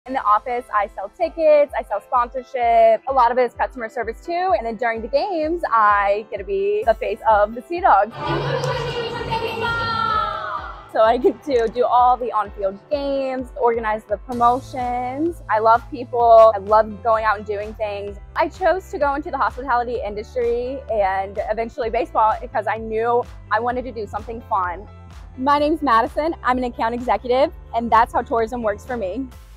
In the office, I sell tickets, I sell sponsorship. A lot of it is customer service too. And then during the games, I get to be the face of the Sea Dogs. So I get to do all the on-field games, organize the promotions. I love people. I love going out and doing things. I chose to go into the hospitality industry and eventually baseball because I knew I wanted to do something fun. My name's Madison. I'm an account executive, and that's how tourism works for me.